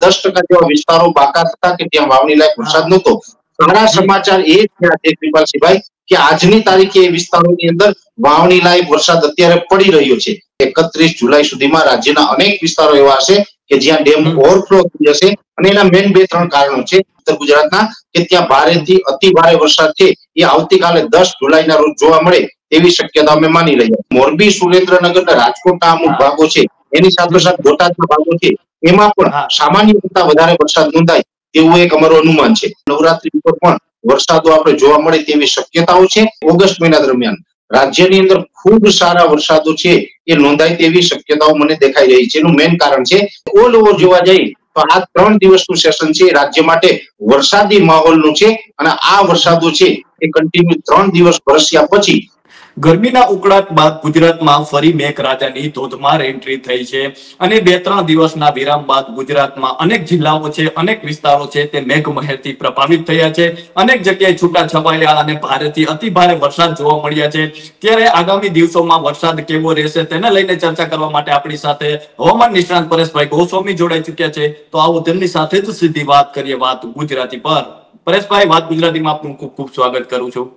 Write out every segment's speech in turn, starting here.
10% જેવા વિસ્તારો બાકાત હતા કે ત્યાં વાવણી લાયક વરસાદ નહોતો. સારા સમાચાર એ થયા છે કૃપાલસિંહભાઈ કે આજની તારીખે એ વિસ્તારોની અંદર વાવણી લાયક વરસાદ અત્યારે પડી રહ્યો છે. 31 જુલાઈ સુધીમાં રાજ્યના અનેક વિસ્તારો એવા હશે કે જ્યાં ડેમ ઓવરફ્લો થઈ જશે અને એના મેઇન 2-3 કારણો છે ઉત્તર ગુજરાતના કે ત્યાં ભારેથી અતિ ભારે વરસાદ છે એ આવતીકાલે 10 જુલાઈના રોજ જોવા મળે તેવી શક્યતા અમે માની રહ્યા. મોરબી, સુરેન્દ્રનગર અને રાજકોટના અમુક ભાગો છે એની સાથોસાથ બોટાદના ભાગો છે એમાં પણ સામાન્ય કરતા વધારે વરસાદ નોંધાય તેવું એક અમારું અનુમાન છે. નવરાત્રી ઉપર પણ વરસાદો આપણે જોવા મળે તેવી શક્યતાઓ છે. ઓગસ્ટ મહિના દરમિયાન રાજ્યની અંદર ખૂબ સારા વરસાદો છે એ નોંધાય તેવી શક્યતાઓ મને દેખાઈ રહી છે. એનું મેઇન કારણ છે ઓલ ઓવર જોવા જઈએ તો આ 3 દિવસનું સેશન છે રાજ્ય માટે વરસાદી માહોલનું છે અને આ વરસાદો છે એ કન્ટિન્યુ 3 દિવસ વરસ્યા પછી ગરમીના ઉકળાટ બાદ ગુજરાતમાં ફરી મેઘરાજાની ધોધમાર એન્ટ્રી થઈ છે અને 2-3 દિવસના વિરામ બાદ ગુજરાતમાં અનેક જિલ્લાઓ છે, અનેક વિસ્તારો છે તે મેઘમહેરથી પ્રભાવિત થયા છે. અનેક જગ્યાએ છૂટાછવાયા અને ભારેથી અતિ ભારે વરસાદ જોવા મળ્યા છે. ત્યારે આગામી દિવસોમાં વરસાદ કેવો રહેશે તેને લઈને ચર્ચા કરવા માટે આપણી સાથે હવામાન નિષ્ણાંત પરેશભાઈ ગોસ્વામી જોડાઈ ચૂક્યા છે. તો આવો તેમની સાથે જ સીધી વાત કરીએ વાત ગુજરાતી પર. પરેશભાઈ, વાત ગુજરાતીમાં આપનું ખૂબ ખૂબ સ્વાગત કરું છું.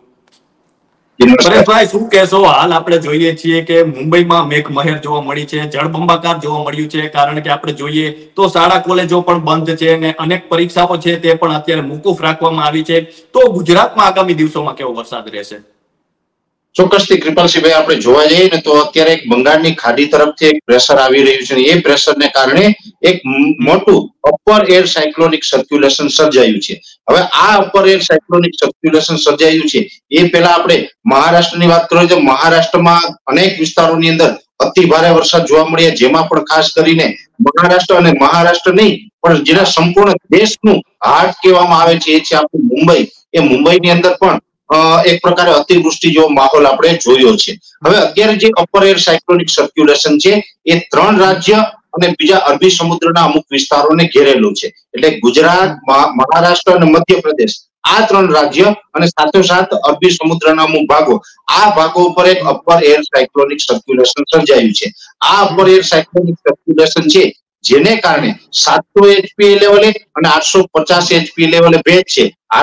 પરેશભાઈ, શું કહેશો? હાલ આપણે જોઈએ છીએ કે મુંબઈમાં મેઘમહેર જોવા મળી છે, જળબંબાકાર જોવા મળ્યું છે. કારણ કે આપણે જોઈએ તો શાળા કોલેજો પણ બંધ છે અને અનેક પરીક્ષાઓ છે તે પણ અત્યારે મોકૂફ રાખવામાં આવી છે. તો ગુજરાતમાં આગામી દિવસોમાં કેવો વરસાદ રહેશે? ચોક્કસથી કૃપાલસિંહભાઈ આપણે જોવા જઈએ ને તો અત્યારે એક બંગાળની ખાડી તરફથી એક પ્રેશર આવી રહ્યું છે. એ પ્રેશરને કારણે એક મોટું અપર એર સાયક્લોનિક સર્ક્યુલેશન સર્જાયું છે. હવે આ અપર એર સાયક્લોનિક સર્ક્યુલેશન સર્જાયું છે એ પહેલા આપણે મહારાષ્ટ્રની વાત કરીએ તો મહારાષ્ટ્રમાં અનેક વિસ્તારોની અંદર અતિ ભારે વરસાદ જોવા મળ્યા, જેમાં પણ ખાસ કરીને મહારાષ્ટ્ર અને મહારાષ્ટ્ર નહીં પણ જેના સંપૂર્ણ દેશનું હાર્ટ કહેવામાં આવે છે એ છે આપણું મુંબઈ. એ મુંબઈની અંદર પણ એક પ્રકારે અતિવૃષ્ટિ જેવો માહોલ આપણે જોયો છે. હવે અત્યારે જે અપર એર સાયક્લોનિક સર્ક્યુલેશન છે એ 3 રાજ્ય અને બીજા અરબી સમુદ્રના અમુક વિસ્તારોને ઘેરેલું છે. એટલે ગુજરાત, મહારાષ્ટ્ર અને મધ્યપ્રદેશ આ 3 રાજ્ય અને સાથોસાથ અરબી સમુદ્રના અમુક ભાગો, આ ભાગો ઉપર એક અપર એર સાયક્લોનિક સર્ક્યુલેશન સર્જાયું છે. આ અપર એર સાયક્લોનિક સર્ક્યુલેશન છે જેને કારણે 700 HPA લેવલે અને 850 HPA લેવલે ભેજ છે.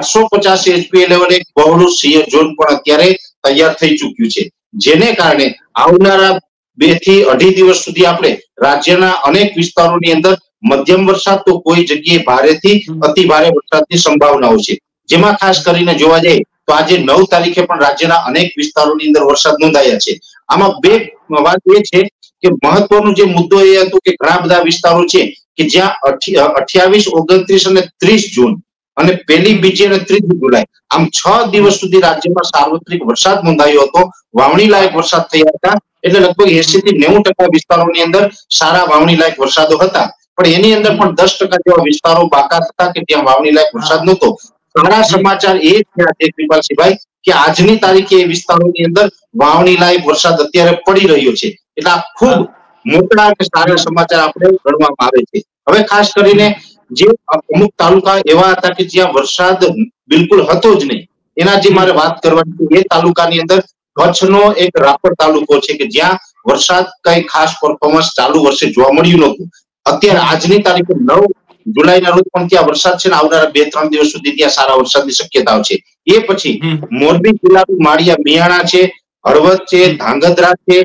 850 HPA લેવલે એક બહોળું શિયર ઝોન પણ અત્યારે તૈયાર થઈ ચૂક્યું છે, જેને કારણે આવનારા 2 થી 2.5 દિવસ સુધી આપણે રાજ્યના અનેક વિસ્તારોની અંદર મધ્યમ વરસાદ તો કોઈ જગ્યાએ ભારેથી અતિ ભારે વરસાદની સંભાવનાઓ છે. જેમાં ખાસ કરીને જોવા જઈએ તો આજે 9 તારીખે પણ રાજ્યના અનેક વિસ્તારોની અંદર વરસાદ નોંધાયા છે. આમાં 2 વાત એ છે કે મહત્વનો જે મુદ્દો એ હતો કે ઘણા બધા વિસ્તારો છે કે જ્યાં 28, 29 અને 30 જૂન અને 1, 2 અને 3 જુલાઈ આમ 6 દિવસ સુધી રાજ્યમાં સાર્વત્રિક વરસાદ નોંધાયો હતો. વાવણી લાયક વરસાદ થયા હતા. એટલે લગભગ 80 થી 90% વિસ્તારોની અંદર સારા વાવણી લાયક વરસાદો હતા. પણ એની અંદર પણ 10% જેવા વિસ્તારો બાકાત હતા કે ત્યાં વાવણી લાયક વરસાદ નહોતો. સારા સમાચાર એ થયા છે કૃપાલસિંહભાઈ કે આજની તારીખે એ વિસ્તારોની અંદર વાવણી લાયક વરસાદ અત્યારે પડી રહ્યો છે. એટલે આ ખૂબ મોટા અને સારા સમાચાર આપણે ગણવામાં આવે છે. હવે ખાસ કરીને જે અમુક તાલુકા એવા હતા કે જ્યાં વરસાદ બિલકુલ હતો જ નહીં, એના જે મારે વાત કરવાની છે એ તાલુકાની અંદર કચ્છનો એક રાપર તાલુકો છે કે જ્યાં વરસાદ કઈ ખાસ પરફોર્મન્સ ચાલુ વર્ષે જોવા મળ્યું નહોતું. અત્યારે આજની તારીખે 9 જુલાઈના રોજ પણ ત્યાં વરસાદ છે ને આવનારા 2-3 દિવસ સુધી ત્યાં સારા વરસાદની શક્યતાઓ છે. એ પછી મોરબી જિલ્લાનું માળિયા મિયાણા છે, હળવદ છે, ધાંગધ્રા છે,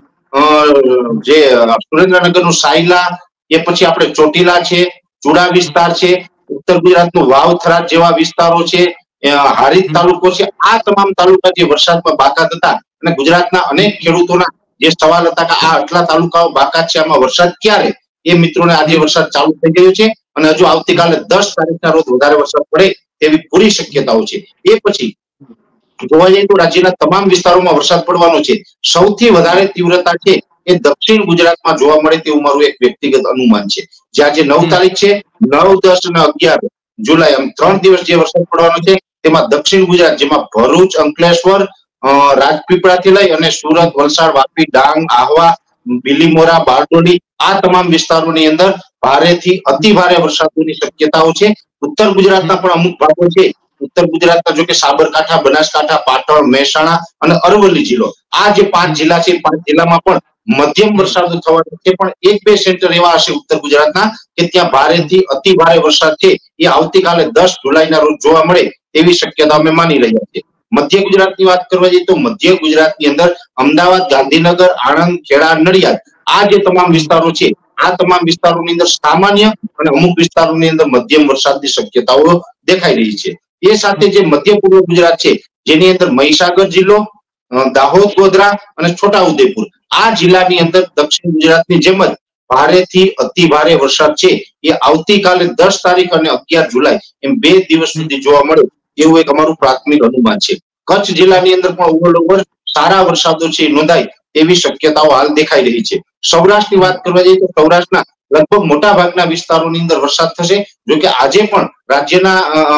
જે સુરેન્દ્રનગરનું સાયલા, એ પછી આપણે ચોટીલા છે, ચુડા વિસ્તાર છે, ઉત્તર ગુજરાતનું વાવ થરાદ જેવા વિસ્તારો છે, હારીજ તાલુકો છે. આ તમામ તાલુકા જે વરસાદમાં બાકાત હતા અને ગુજરાતના અનેક ખેડૂતોના જે સવાલ હતા કે આ આટલા તાલુકાઓ બાકાત છે, આમાં વરસાદ ક્યારે? એ મિત્રોને આજે વરસાદ ચાલુ થઈ ગયો છે અને હજુ આવતીકાલે 10 તારીખના રોજ વધારે વરસાદ પડે તેવી પૂરી શક્યતાઓ છે. એ પછી જોવા જઈએ તો રાજ્યના તમામ વિસ્તારોમાં વરસાદ પડવાનો છે. સૌથી વધારે તીવ્રતા છે એ દક્ષિણ ગુજરાતમાં જોવા મળે તેવું મારું એક વ્યક્તિગત અનુમાન છે. જ્યાં જે 9 તારીખ છે, 9, 10 અને 11 જુલાઈ આમ 3 દિવસ જે વરસાદ પડવાનો છે તેમાં દક્ષિણ ગુજરાત જેમાં ભરૂચ, અંકલેશ્વર, રાજપીપળાથી લઈ અને સુરત, વલસાડ, વાપી, ડાંગ, આહવા, બિલીમોરા, બારડોલી આ તમામ વિસ્તારોની અંદર ભારેથી અતિ ભારે વરસાદની શક્યતાઓ છે. ઉત્તર ગુજરાતના પણ અમુક ભાગો છે. ઉત્તર ગુજરાતના જો કે સાબરકાંઠા, બનાસકાંઠા, પાટણ, મહેસાણા અને અરવલ્લી જિલ્લો, આ જે 5 જિલ્લા છે 5 જિલ્લામાં પણ મધ્યમ વરસાદ થવાનો છે, પણ 1-2 સેન્ટર એવા હશે ઉત્તર ગુજરાતના કે ત્યાં ભારેથી અતિ ભારે વરસાદ છે એ આવતીકાલે 10 જુલાઈના રોજ જોવા મળે તેવી શક્યતા અમે માની રહ્યા છીએ. મધ્ય ગુજરાતની વાત કરવા જઈએ તો મધ્ય ગુજરાતની અંદર અમદાવાદ, ગાંધીનગર, આણંદ, ખેડા, નડિયાદ આ જે તમામ વિસ્તારો છે આ તમામ વિસ્તારોની અંદર સામાન્ય અને અમુક વિસ્તારોની અંદર મધ્યમ વરસાદની શક્યતાઓ દેખાઈ રહી છે. એ સાથે જે મધ્ય પૂર્વ ગુજરાત છે જેની અંદર મહીસાગર જિલ્લો, દાહોદ, ગોધરા અને છોટાઉદેપુર આ જિલ્લાની અંદર દક્ષિણ ગુજરાતની જેમ જ ભારેથી અતિ ભારે વરસાદ છે એ આવતીકાલે 10 તારીખ અને 11 જુલાઈ એમ 2 દિવસ સુધી જોવા મળે એવું એક અમારું પ્રાથમિક અનુમાન છે. કચ્છ જિલ્લાની અંદર પણ ઓવર સારા વરસાદો છે નોંધાય તેવી શક્યતાઓ હાલ દેખાઈ રહી છે. સૌરાષ્ટ્રની વાત કરવા જઈએ તો સૌરાષ્ટ્રના લગભગ મોટા ભાગના વિસ્તારોની અંદર વરસાદ થશે. જો કે આજે પણ રાજ્યના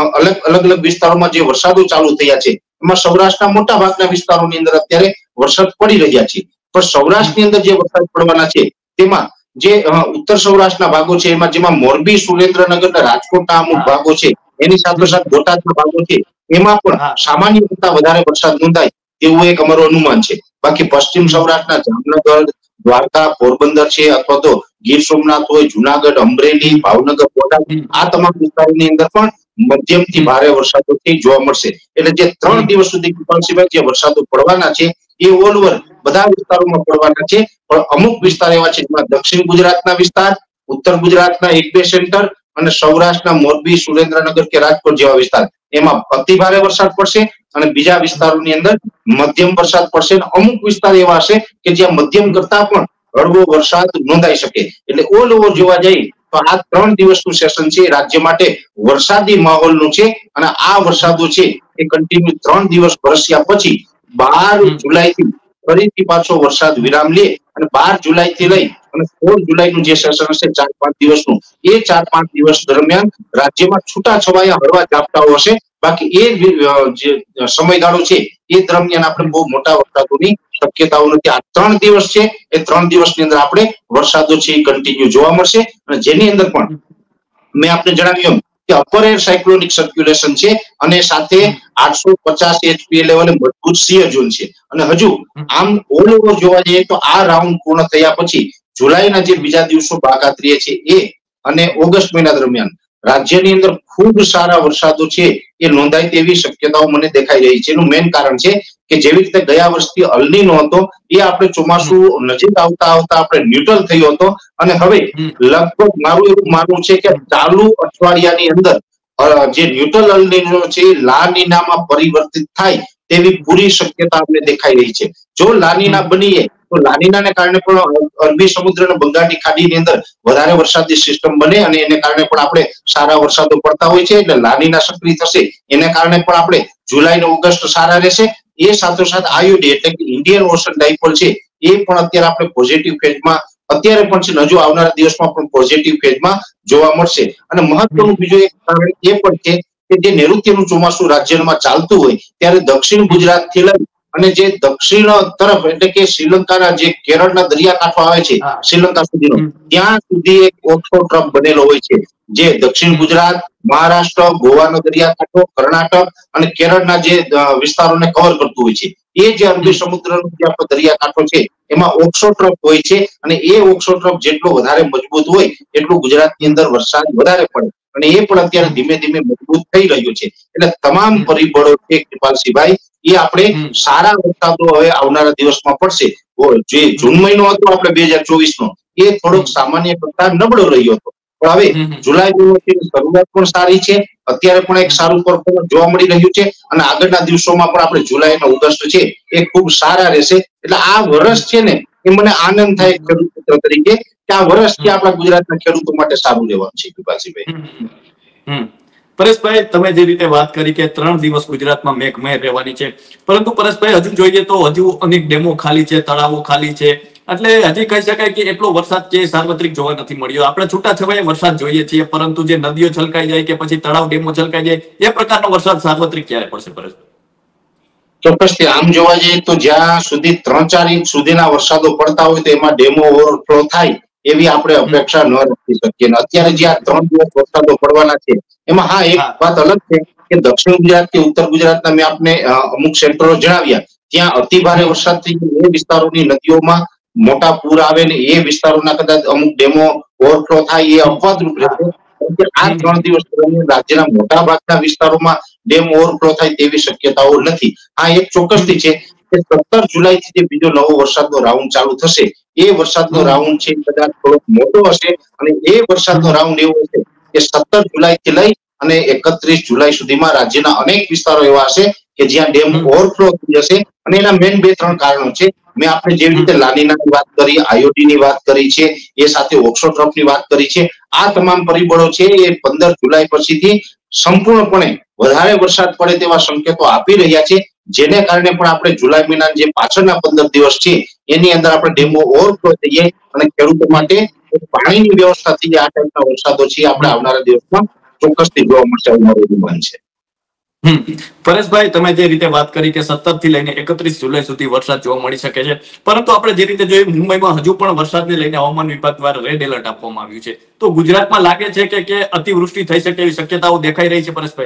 અલગ અલગ વિસ્તારોમાં જે વરસાદો ચાલુ થયા છે એમાં સૌરાષ્ટ્રના મોટા ભાગના વિસ્તારોની અંદર અત્યારે વરસાદ પડી રહ્યા છે. પણ સૌરાષ્ટ્રની અંદર જે વરસાદ પડવાના છે તેમાં જે ઉત્તર સૌરાષ્ટ્રના ભાગો છે એમાં જેમાં મોરબી, સુરેન્દ્રનગર, રાજકોટના અમુક ભાગો છે એની સાથોસાથ બોટાદના ભાગો છે એમાં પણ સામાન્ય કરતા વધારે વરસાદ નોંધાય તેવું એક અમારું અનુમાન છે. બાકી પશ્ચિમ સૌરાષ્ટ્રના જામનગર, દ્વારકા, પોરબંદર છે અથવા તો ગીર સોમનાથ હોય, જુનાગઢ, અમરેલી, ભાવનગર, બોટાદ આ તમામ વિસ્તારોની અંદર પણ મધ્યમથી ભારે વરસાદો જોવા મળશે. એટલે જે 3 દિવસ સુધી કૃપાલસિંહભાઈ જે વરસાદો પડવાના છે એ ઓલ ઓવર બધા વિસ્તારોમાં પડવાના છે. પણ અમુક વિસ્તાર એવા છે જેમાં દક્ષિણ ગુજરાતના વિસ્તાર, ઉત્તર ગુજરાતના 1-2 સેન્ટર અને સૌરાષ્ટ્રના મોરબી, સુરેન્દ્રનગર કે રાજકોટ જેવા વિસ્તાર એમાં અતિ ભારે વરસાદ પડશે અને બીજા વિસ્તારોની અંદર મધ્યમ વરસાદ પડશે. અમુક વિસ્તાર એવા હશે કે જ્યાં મધ્યમ કરતા પણ હળવો વરસાદ નોંધાઈ શકે. એટલે ઓલ ઓવર જોવા જઈએ તો આ 3 દિવસનું સેશન છે રાજ્ય માટે વરસાદી માહોલનું છે અને આ વરસાદો છે એ કન્ટિન્યુ 3 દિવસ વરસ્યા પછી 12 જુલાઈથી ફરીથી પાછો વરસાદ વિરામ લે અને 12 જુલાઈથી લઈ અને 16 જુલાઈનું જે સેશન હશે 4-5 દિવસનું એ 4-5 દિવસ દરમિયાન રાજ્યમાં છૂટાછવાયા હળવા ઝાપટાઓ હશે. બાકી એ જે સમયગાળો છે એ દરમિયાન આપણે બહુ મોટા વરસાદોની શક્યતાઓ નથી. આ 3 દિવસ છે એ 3 દિવસની અંદર આપણે વરસાદો છે એ કન્ટિન્યુ જોવા મળશે અને જેની અંદર પણ મેં આપને જણાવ્યું કે અપર એર સાયક્લોનિક સર્ક્યુલેશન છે અને સાથે 850 એચપીએ લેવલે મજબૂત શિયર ઝોન છે. અને હજુ આમ ઓલ ઓવર જોવા જઈએ તો આ રાઉન્ડ પૂર્ણ થયા પછી જુલાઈના જે બીજા દિવસો બાકાત રહે છે એ અને ઓગસ્ટ મહિના દરમિયાન રાજ્યની અંદર ખૂબ સારા વરસાદો છે એ નોંધાય તેવી શક્યતાઓ મને દેખાઈ રહી છે. એનું મેઇન કારણ છે કે જેવી રીતે ગયા વર્ષથી અલ નીનો હતો એ આપણે ચોમાસું નજીક આવતા આવતા આપણે ન્યુટ્રલ થયો હતો અને હવે લગભગ મારું એવું માનવું છે કે ચાલુ અઠવાડિયાની અંદર જે ન્યુટ્રલ અલ નીનો છે એ લા નીનામાં પરિવર્તિત થાય તેવી પૂરી શક્યતા અમને દેખાઈ રહી છે. જો લા નીના બનીએ તો લા નીનાને કારણે પણ અરબી સમુદ્ર અને બંગાળની ખાડીની અંદર વધારે વરસાદી સિસ્ટમ બને અને એને કારણે પણ આપણે સારા વરસાદો પડતા હોય છે. એટલે લા નીના સક્રિય થશે એને કારણે પણ આપણે જુલાઈ અને ઓગસ્ટ સારા રહેશે. એ સાથોસાથ આયુડી એટલે કે ઇન્ડિયન ઓશન ડાયપોલ છે એ પણ અત્યારે આપણે પોઝિટિવ ફેઝમાં અત્યારે પણ છે, હજુ આવનારા દિવસમાં પણ પોઝિટિવ ફેઝમાં જોવા મળશે. અને મહત્વનું બીજું એક કારણ એ પણ છે કે જે નૈઋત્યનું ચોમાસું રાજ્યમાં ચાલતું હોય ત્યારે દક્ષિણ ગુજરાતથી લઈ અને જે દક્ષિણ તરફ એટલે કે શ્રીલંકાના જે કેરળના દરિયાકાંઠો આવે છે શ્રીલંકા સુધીનો ત્યાં સુધી એક ઓછો ટ્રફ બનેલો હોય છે જે દક્ષિણ ગુજરાત, મહારાષ્ટ્ર, ગોવાનો દરિયાકાંઠો, કર્ણાટક અને કેરળના જે વિસ્તારોને કવર કરતું હોય છે. એ જે અરબી સમુદ્રનો જે આપણો દરિયાકાંઠો છે એમાં ઓક્સો ટ્રફ હોય છે અને એ ઓક્સો ટ્રફ જેટલો વધારે મજબૂત હોય એટલું ગુજરાતની અંદર વરસાદ વધારે પડે અને એ પણ અત્યારે ધીમે ધીમે મજબૂત થઈ રહ્યું છે. એટલે તમામ પરિબળો છે કૃપાલસિંહભાઈ એ આપણે સારા વરસાદો હવે આવનારા દિવસમાં પડશે. જે જૂન મહિનો હતો આપણે 2024 નો એ થોડોક સામાન્ય કરતા નબળો રહ્યો હતો પણ હવે જુલાઈ મહિનાની શરૂઆત પણ સારી છે. અત્યારે પણ એક સારું પરફોર્મન્સ જોવા મળી રહ્યું છે અને આગળના દિવસોમાં પણ આપણે જુલાઈ અને ઓગસ્ટ છે એ ખૂબ સારા રહેશે. એટલે આ વર્ષ છે ને એ મને આનંદ થાય ખેડૂત મિત્ર તરીકે કે આ વર્ષથી આપણા ગુજરાતના ખેડૂતો માટે સારું રહેવાનું છે. કૃપાલસિંહભાઈ, પરેશભાઈ તમે જે રીતે વાત કરી કે 3 દિવસ ગુજરાતમાં મેઘમહેર રહેવાની છે, પરંતુ પરેશભાઈ હજુ જોઈએ તો હજુ અનેક ડેમો ખાલી છે, તળાવો ખાલી છે, એટલે હજી કહી શકાય કે એટલો વરસાદ છે સાર્વત્રિક જોવા નથી મળ્યો. આપણે છૂટાછવાયા વરસાદ જોઈએ છીએ પરંતુ જે નદીઓ છલકાઈ જાય કે પછી તળાવ ડેમો છલકાઈ જાય એ પ્રકારનો વરસાદ સાર્વત્રિક ક્યારે પડશે પરેશભાઈ? ચોક્કસથી આમ જોવા જઈએ તો જ્યાં સુધી 3-4 ઇંચ સુધીના વરસાદો પડતા હોય તો એમાં ડેમો ઓવરફ્લો થાય એવી આપણે અપેક્ષા ન રાખી શકીએ. અત્યારે જ્યાં 3 દિવસ વરસાદો પડવાના છે એમાં હા એક વાત અલગ છે કે દક્ષિણ ગુજરાત કે ઉત્તર ગુજરાતના મેં આપને અમુક સેન્ટરો જણાવ્યા ત્યાં અતિ ભારે વરસાદ થઈ ગયો એ વિસ્તારોની નદીઓમાં મોટા પૂર આવે ને એ વિસ્તારોના કદાચ અમુક ડેમો ઓવરફ્લો થાય એ અપવાદરૂપ રહેશે. આ 3 દિવસ દરમિયાન રાજ્યના મોટા ભાગના વિસ્તારોમાં ડેમ ઓવરફ્લો થાય તેવી શક્યતાઓ નથી. આ એક ચોક્કસથી છે કે 17 જુલાઈથી જે બીજો નવો વરસાદનો રાઉન્ડ ચાલુ થશે એ વરસાદનો રાઉન્ડ છે કદાચ થોડો મોટો હશે અને એ વરસાદનો રાઉન્ડ એવો હશે કે 17 જુલાઈથી લઈ અને 31 જુલાઈ સુધીમાં રાજ્યના અનેક વિસ્તારો એવા હશે કે જ્યાં ડેમ ઓવરફ્લો થઈ જશે. અને એના મેઇન 2-3 કારણો છે. મેં આપણે જેવી રીતે લાનીનાની વાત કરી, આયોડીની વાત કરી છે, એ સાથે ઓક્સોટ્રોફની વાત કરી છે. આ તમામ પરિબળો છે એ 15 જુલાઈ પછીથી સંપૂર્ણપણે વધારે વરસાદ પડે તેવા સંકેતો આપી રહ્યા છે, જેને કારણે પણ આપણે જુલાઈ મહિનાના જે પાછળના 15 દિવસ છે એની અંદર આપણે ડેમો ઓવરફ્લો થઈ જાય અને ખેડૂતો માટે પાણીની વ્યવસ્થા થઈ જાય. આ ટાઈપના વરસાદો છે આપણે આવનારા દિવસમાં ચોક્કસથી જોવા મળશે એવું મારું અનુમાન છે. પરેશભાઈ, તમે જે રીતે વાત કરી કે 17 થી લઈને 31 જુલાઈ સુધી વરસાદ જોવા મળી શકે છે, પરંતુ આપણે જે રીતે જોઈએ મુંબઈમાં હજુ પણ વરસાદને લઈને હવામાન વિભાગ દ્વારા રેડ એલર્ટ આપવામાં આવ્યું છે. તો ગુજરાતમાં લાગે છે કે અતિવૃષ્ટિ થઈ શકે એવી શક્યતાઓ દેખાઈ રહી છે પરેશભાઈ?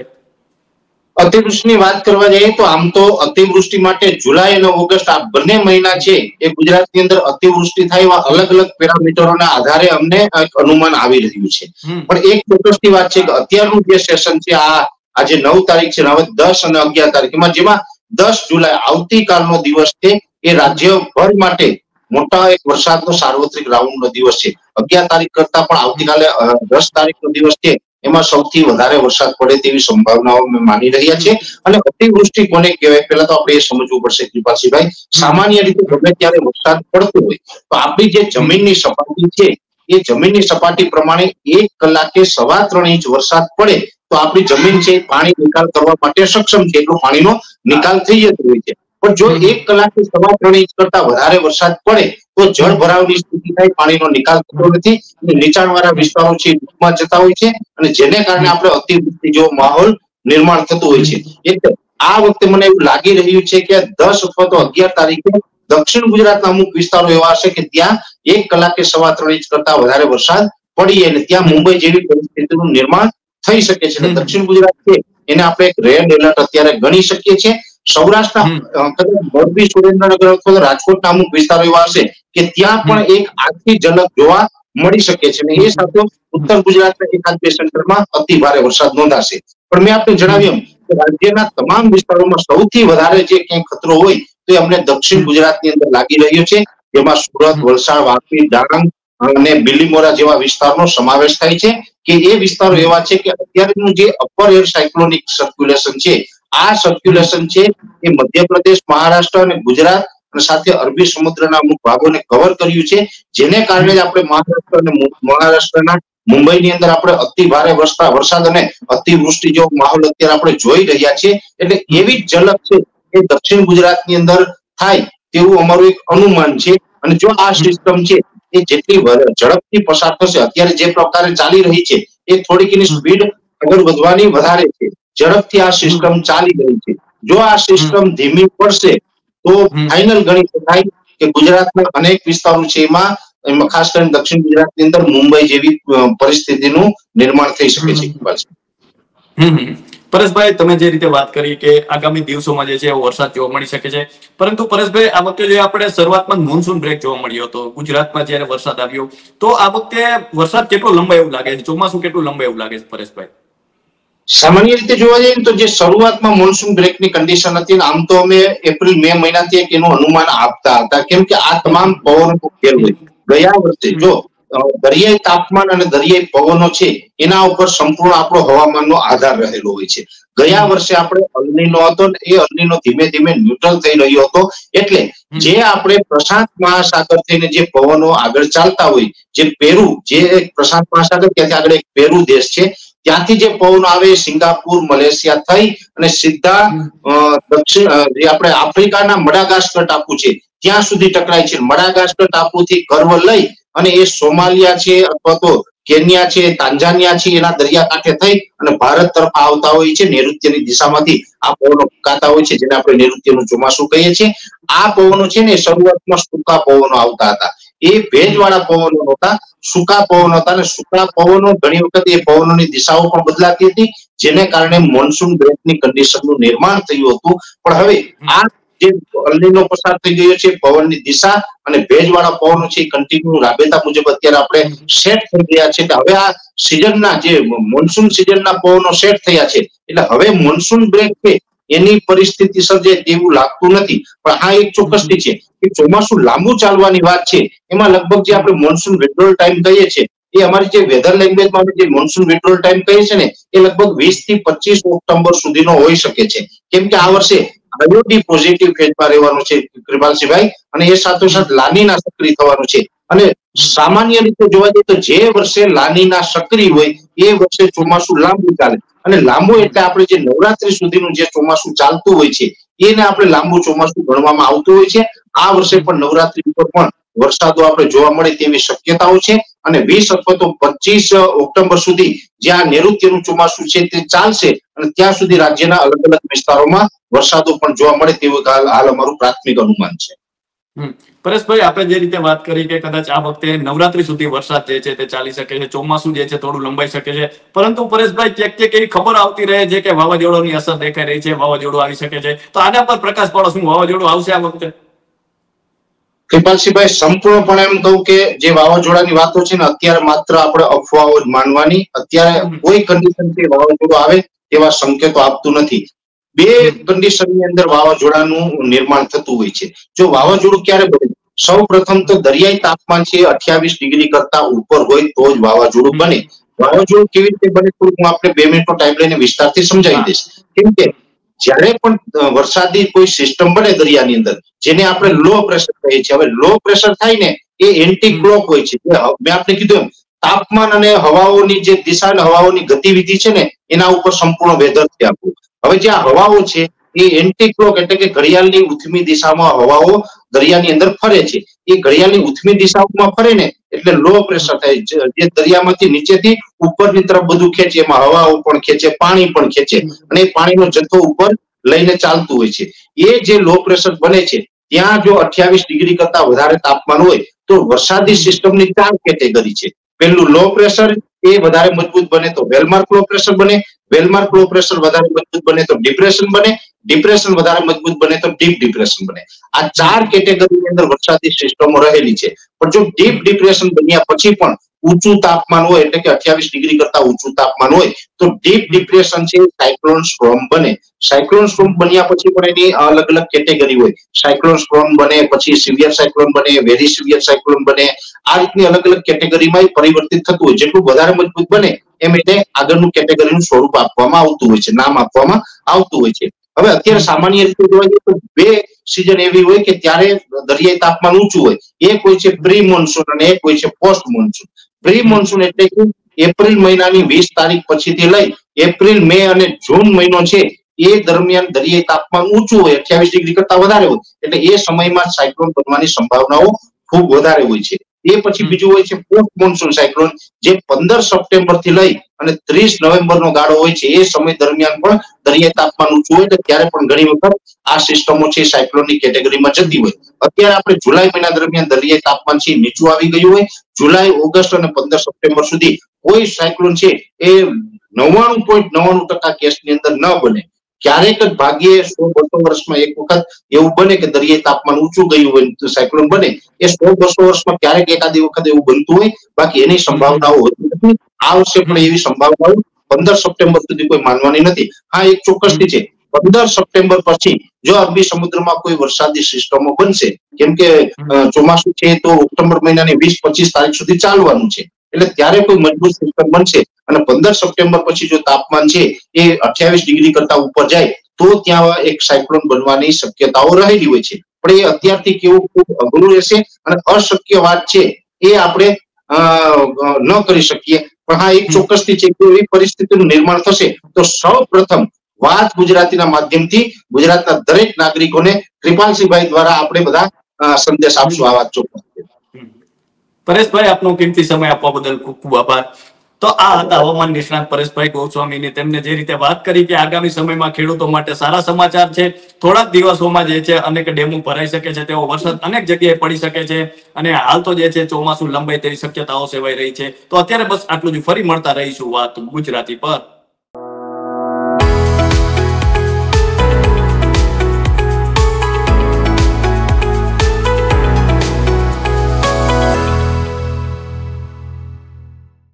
અતિવૃષ્ટિની વાત કરવા જઈએ તો આમ તો અતિવૃષ્ટિ માટે જુલાઈ અને ઓગસ્ટ આ બંને મહિના છે એ ગુજરાતની અંદર અતિવૃષ્ટિ થાય એવા અલગ અલગ પેરામીટરોના આધારે અમને એક અનુમાન આવી રહ્યું છે. પણ એક ચોક્કસની વાત છે કે અત્યારનું જે સેશન છે આજે 9 તારીખ છે, હવે 10 અને 11 તારીખમાં, જેમાં 10 જુલાઈ આવતીકાલનો દિવસ છે એ રાજ્યભર માટે મોટા એક વરસાદનો સાર્વત્રિક રાઉન્ડનો દિવસ છે. 11 તારીખ કરતા પણ આવતીકાલે 10 તારીખનો દિવસ છે એમાં સૌથી વધારે વરસાદ પડે તેવી સંભાવનાઓ અમે માની રહ્યા છે. અને અતિવૃષ્ટિ કોને કહેવાય પહેલા તો આપણે એ સમજવું પડશે કૃપાલસિંહભાઈ. સામાન્ય રીતે ગમે ત્યારે વરસાદ પડતો હોય તો આપણી જે જમીનની સપાટી છે એ જમીનની સપાટી પ્રમાણે 1 કલાકે 3.25 ઇંચ વરસાદ પડે તો આપણી જમીન છે પાણી નિકાલ કરવા માટે સક્ષમ છે, એટલો પાણીનો નિકાલ થઈ જતો હોય છે. પણ જો 1 કલાકે 3.25 ઇંચ કરતા વધારે વરસાદ પડે તો જળ ભરાવની સ્થિતિ થાય, પાણીનો નિકાલ થતો નથી, નીચાણવાળા વિસ્તારો છે ડૂબમાં જતા હોય છે અને જેને કારણે આપણે અતિવૃષ્ટિ જેવો માહોલ નિર્માણ થતું હોય છે. એટલે આ વખતે મને એવું લાગી રહ્યું છે કે 10 અથવા તો 11 તારીખે દક્ષિણ ગુજરાતના અમુક વિસ્તારો એવા હશે કે ત્યાં 1 કલાકે 3.25 ઇંચ કરતા વધારે વરસાદ પડી અને ત્યાં મુંબઈ જેવી પરિસ્થિતિનું નિર્માણ થઈ શકે છે. દક્ષિણ ગુજરાત છે એને આપણે એક રેડ એલર્ટ અત્યારે ગણી શકીએ છીએ. સૌરાષ્ટ્રના મોરબી, સુરેન્દ્રનગર અથવા રાજકોટના અમુક વિસ્તારો એવા હશે કે ત્યાં પણ એક આખી ઝલક જોવા મળી શકે છે. અને એ સાથે ઉત્તર ગુજરાતના 1-2 સેન્ટરમાં અતિ ભારે વરસાદ નોંધાશે. પણ મેં આપને જણાવ્યું કે રાજ્યના તમામ વિસ્તારોમાં સૌથી વધારે જે ક્યાંય ખતરો હોય તો એ અમને દક્ષિણ ગુજરાતની અંદર લાગી રહ્યો છે, જેમાં સુરત, વલસાડ, વાપી, ડાંગ અને બિલીમોરા જેવા વિસ્તારનો સમાવેશ થાય છે. કે એ વિસ્તારો એવા છે કે અત્યારનું જે અપર એર સાયક્લોનિક સર્ક્યુલેશન છે, આ સર્ક્યુલેશન છે એ મધ્યપ્રદેશ, મહારાષ્ટ્ર અને ગુજરાત અને સાથે અરબી સમુદ્રના અમુક ભાગોને કવર કર્યું છે, જેને કારણે જ આપણે મહારાષ્ટ્રના મુંબઈની અંદર આપણે અતિ ભારે વરસાદ અને અતિવૃષ્ટિ જેવો માહોલ અત્યારે આપણે જોઈ રહ્યા છીએ. એટલે એવી જ ઝલક છે એ દક્ષિણ ગુજરાતની અંદર થાય તેવું અમારું એક અનુમાન છે. અને જો આ સિસ્ટમ છે એ જેટલી ઝડપથી પસાર થશે, અત્યારે જે પ્રકારે ચાલી રહી છે એ થોડીક એની સ્પીડ આગળ વધવાની વધારે છે, ઝડપથી આ સિસ્ટમ ચાલી રહી છે. જો આ સિસ્ટમ ધીમી પડશે તો ફાઇનલ ગણી શકાય કે ગુજરાતના અનેક વિસ્તારો છે એમાં ખાસ કરીને દક્ષિણ ગુજરાતની અંદર મુંબઈ જેવી પરિસ્થિતિનું નિર્માણ થઈ શકે છે. પરેશભાઈ, તમે જે રીતે વાત કરી કે આગામી દિવસોમાં જે છે વરસાદ જોવા મળી શકે છે, પરંતુ પરેશભાઈ આ વખતે જે આપણે શરૂઆતમાં મોન્સૂન બ્રેક જોવા મળ્યો હતો ગુજરાતમાં જ્યારે વરસાદ આવ્યો, તો આ વખતે વરસાદ કેટલો લંબાય એવું લાગે છે, ચોમાસું કેટલું લંબાય એવું લાગે છે પરેશભાઈ? સામાન્ય રીતે જોવા જઈએ તો જે શરૂઆતમાં મોન્સૂન બ્રેકની કન્ડિશન હતી, આમ તો અમે એપ્રિલ-મે મહિનાથી એક એનું અનુમાન આપતા હતા, કેમ કે આ તમામ પવનો ફેર હોય. ગયા વર્ષે જો દરિયાઈ તાપમાન અને દરિયાઈ પવનો છે એના ઉપર સંપૂર્ણ આપણો હવામાનનો આધાર રહેલો હોય છે. ગયા વર્ષે આપણે અલ્નીનો હતો ને એ અલ્નીનો ધીમે ધીમે ન્યુટ્રલ થઈ રહ્યો હતો. એટલે જે આપણે પ્રશાંત મહાસાગર થઈને જે પવનો આગળ ચાલતા હોય, જે પેરુ, જે પ્રશાંત મહાસાગર ત્યાંથી આગળ એક પેરુ દેશ છે, ત્યાંથી જે પવનો આવે સિંગાપુર, મલેશિયા થઈ અને સીધા દક્ષિણ જે આપણે આફ્રિકાના મડાગાસ્કર ટાપુ છે ત્યાં સુધી ટકરાય છે. મડાગાસ્કર ટાપુથી કર્વ લઈ અને એ સોમાલિયા છે અથવા તો કેન્યા છે, તાંજાનિયા છે, એના દરિયાકાંઠે થઈ અને ભારત તરફ આવતા હોય છે. નૈઋત્યની દિશામાંથી આ પવનો ફૂંકાતા હોય છે, જેને આપણે નૈઋત્યનું ચોમાસું કહીએ છીએ. આ પવનો છે ને શરૂઆતમાં સૂકા પવનો આવતા હતા, એ ભેજવાળા પવનો નહોતા, સૂકા પવનો હતા. અને સૂકા પવનો ઘણી વખત એ પવનોની દિશાઓ પણ બદલાતી હતી, જેને કારણે મોન્સૂન બ્રેકની કન્ડિશનનું નિર્માણ થયું હતું. પણ હવે આ જે અલનીનો પસાર થઈ ગયો છે, પવનની દિશા અને ભેજવાળા પવનો છે એ કન્ટિન્યુ રાબેતા મુજબ અત્યારે આપણે સેટ થઈ ગયા છે. હવે આ સિઝનના જે મોન્સૂન સિઝનના પવનો સેટ થયા છે, એટલે હવે મોન્સૂન બ્રેક છે એની પરિસ્થિતિ સર્જાય તેવું લાગતું નથી. પણ હા એક ચોક્કસથી છે કે ચોમાસું લાંબુ ચાલવાની વાત છે. એમાં લગભગ જે આપણે મોન્સૂન વિડ્રોલ ટાઈમ કહીએ છીએ, એ અમારી જે વેધર લેંગ્વેજમાં જે મોન્સૂન વિડ્રોલ ટાઈમ કહીએ છીએ ને, એ લગભગ 20 થી 25 ઓક્ટોબર સુધીનો હોઈ શકે છે. કેમ કે આ વર્ષે આયોડી પોઝિટિવ ફેઝમાં રહેવાનું છે કૃપાલસિંહભાઈ, અને એ સાથોસાથ લાનીના સક્રિય થવાનું છે. અને સામાન્ય રીતે જોવા જઈએ તો જે વર્ષે લાનીના સક્રિય હોય એ વર્ષે ચોમાસું લાંબુ ચાલે. અને લાંબુ એટલે આપણે જે નવરાત્રી સુધીનું જે ચોમાસું ચાલતું હોય છે એને આપણે લાંબુ ચોમાસું ગણવામાં આવતું હોય છે. આ વર્ષે પણ નવરાત્રી ઉપર પણ વરસાદો આપણે જોવા મળે તેવી શક્યતાઓ છે. અને 20 અથવા તો 25 ઓક્ટોબર સુધી જ્યાં નૈઋત્યનું ચોમાસું છે તે ચાલશે, અને ત્યાં સુધી રાજ્યના અલગ અલગ વિસ્તારોમાં વરસાદો પણ જોવા મળે તેવું હાલ અમારું પ્રાથમિક અનુમાન છે. પરેશભાઈ, આપણે જે રીતે વાત કરી કે કદાચ આ વખતે નવરાત્રી સુધી વરસાદ જે છે તે ચાલી શકે છે, ચોમાસું જે છે થોડું લંબાઈ શકે છે, પરંતુ પરેશભાઈ ક્યાંક એવી ખબર આવતી રહે છે કે વાવાઝોડાની અસર દેખાઈ રહી છે, વાવાઝોડું આવી શકે છે, તો આના પર પ્રકાશ પાડો, શું વાવાઝોડું આવશે આ વખતે? કૃપાલસિંહભાઈ, સંપૂર્ણપણે એમ કહું કે જે વાવાઝોડાની વાતો છે ને, અત્યારે માત્ર આપણે અફવાઓ જ માનવાની. અત્યારે કોઈ કન્ડિશનથી વાવાઝોડું આવે તેવા સંકેતો આપતું નથી. બે કન્ડિશનની અંદર વાવાઝોડાનું નિર્માણ થતું હોય છે. જો વાવાઝોડું ક્યારે બને? સૌ પ્રથમ તો દરિયાઈ તાપમાન છે 28 ડિગ્રી કરતા ઉપર હોય તો જ વાવાઝોડું બને. વાવાઝોડું કેવી રીતે બને થોડું હું આપણે 2 મિનિટનો ટાઈમ લઈને વિસ્તારથી સમજાવી દઈશ. કેમ કે જ્યારે પણ વરસાદી કોઈ સિસ્ટમ બને દરિયાની અંદર, જેને આપણે લો પ્રેશર કહીએ છીએ. હવે લો પ્રેશર થાય ને એ એન્ટી ક્લોક હોય છે. મેં આપને કીધું એમ, તાપમાન અને હવાઓની જે દિશા અને હવાઓની ગતિવિધિ છે ને એના ઉપર સંપૂર્ણ વેધર છે આપણું. હવે જે આ હવાઓ છે એ એન્ટી ક્લોક એટલે કે ઘડિયાળની ઉથમી દિશામાં હવાઓ દરિયાની અંદર ફરે છે. એ ઘડિયાળની ઉથમી દિશાઓમાં ફરે ને એટલે લો પ્રેશર થાય. જે દરિયામાંથી નીચેથી ઉપરની તરફ બધું ખેંચે, એમાં હવાઓ પણ ખેંચે, પાણી પણ ખેંચે, અને એ પાણીનો જથ્થો ઉપર લઈને ચાલતું હોય છે. એ જે લો પ્રેશર બને છે ત્યાં જો 28 ડિગ્રી કરતા વધારે તાપમાન હોય તો વરસાદી સિસ્ટમની 4 કેટેગરી છે. પહેલું લો પ્રેશર, એ વધારે મજબૂત બને તો વેલમાર્ક લો પ્રેશર બને. વેલમાર્ક લો પ્રેશર વધારે મજબૂત બને તો ડિપ્રેશન બને. ડિપ્રેશન વધારે મજબૂત બને તો ડીપ ડિપ્રેશન બને. આ 4 કેટેગરીની અંદર વરસાદી સિસ્ટમો રહેલી છે. પણ જો ડીપ ડિપ્રેશન બન્યા પછી પણ ઊંચું તાપમાન હોય, એટલે કે 28 ડિગ્રી કરતા ઊંચું તાપમાન હોય, તો ડીપ ડિપ્રેશન છે સાયક્લોન સ્ટોર્મ બને. સાયક્લોન સ્ટોર્મ બન્યા પછી પણ એની અલગ અલગ કેટેગરી હોય. સાયક્લોન સ્ટોર્મ બને, પછી સિવિયર સાયક્લોન બને, વેરી સિવિયર સાયક્લોન બને. આ રીતની અલગ અલગ કેટેગરીમાં પરિવર્તિત થતું હોય. જેટલું વધારે મજબૂત બને એમ એને આગળનું કેટેગરીનું સ્વરૂપ આપવામાં આવતું હોય છે, નામ આપવામાં આવતું હોય છે. હવે અત્યારે સામાન્ય રીતે જોવા જઈએ તો 2 સિઝન એવી હોય કે ત્યારે દરિયાઈ તાપમાન ઊંચું હોય. એક હોય છે પ્રી મોન્સૂન અને એક હોય છે પોસ્ટ મોન્સૂન. પ્રી મોન્સૂન એટલે કે એપ્રિલ મહિનાની 20 તારીખ પછીથી લઈ એપ્રિલ, મે અને જૂન મહિનો છે એ દરમિયાન દરિયાઈ તાપમાન ઊંચું હોય, 28 ડિગ્રી કરતા વધારે હોય, એટલે એ સમયમાં સાયક્લોન બનવાની સંભાવનાઓ ખૂબ વધારે હોય છે. એ પછી બીજું હોય છે પોસ્ટ મોન્સૂન સાયક્લોન, જે 15 સપ્ટેમ્બર થી લઈ અને 30 નવેમ્બરનો ગાળો હોય છે. એ સમય દરમિયાન પણ દરિયાઈ તાપમાન ઊંચું હોય, એટલે ત્યારે પણ ઘણી વખત આ સિસ્ટમો છે સાયક્લોનની કેટેગરીમાં જતી હોય. અત્યારે આપણે જુલાઈ મહિના દરમિયાન દરિયાઈ તાપમાન છે નીચું આવી ગયું હોય. જુલાઈ, ઓગસ્ટ અને 15 સપ્ટેમ્બર સુધી કોઈ સાયક્લોન છે એ 99.99% કેસની અંદર ન બને. ક્યારેક જ ભાગ્યે 100-200 વર્ષમાં એક વખત એવું બને કે દરિયાઈ તાપમાન ઊંચું ગયું હોય તો સાયક્લોન બને. એ 100-200 વર્ષમાં ક્યારેક એકાદી વખત એવું બનતું હોય, બાકી એની સંભાવનાઓ હોતી નથી. આ વર્ષે પણ એવી સંભાવનાઓ 15 સપ્ટેમ્બર સુધી કોઈ માનવાની નથી. હા એક ચોક્કસથી છે, 15 સપ્ટેમ્બર પછી જો અરબી સમુદ્રમાં કોઈ વરસાદી સિસ્ટમો બનશે, કેમ કે ચોમાસું છે તો ઓક્ટોબર મહિનાની 20-25 તારીખ સુધી ચાલવાનું છે, એટલે ત્યારે કોઈ મજબૂત સિસ્ટમ બનશે અને 15 સપ્ટેમ્બર પછી જો તાપમાન છે એ 28 ડિગ્રી કરતા ઉપર જાય તો ત્યાં એક સાયક્લોન બનવાની શક્યતાઓ રહેલી હોય છે. પણ એ અત્યારથી કેવું ખૂબ અઘરું રહેશે અને અશક્ય વાત છે એ આપણે ન કરી શકીએ. પણ હા એક ચોક્કસથી છે કે એવી પરિસ્થિતિનું નિર્માણ થશે તો સૌ પ્રથમ વાત ગુજરાતીના માધ્યમથી ગુજરાતના દરેક નાગરિકોને કૃપાલસિંહભાઈ દ્વારા આપણે બધા સંદેશ આપશું. આ વાત ચોક્કસ. પરેશભાઈ, આપનો કિંમતી સમય આપવા બદલ ખૂબ ખૂબ આભાર. તો આ હતા હવામાન નિષ્ણાત પરેશભાઈ ગોસ્વામીની. તેમને જે રીતે વાત કરી કે આગામી સમયમાં ખેડૂતો માટે સારા સમાચાર છે. થોડાક દિવસોમાં જે છે અનેક ડેમો ભરાઈ શકે છે, તેવો વરસાદ અનેક જગ્યાએ પડી શકે છે, અને હાલ તો જે છે ચોમાસું લંબાઈ તેવી શક્યતાઓ સેવાઈ રહી છે. તો અત્યારે બસ આટલું જ. ફરી મળતા રહીશું વાત ગુજરાતી પર.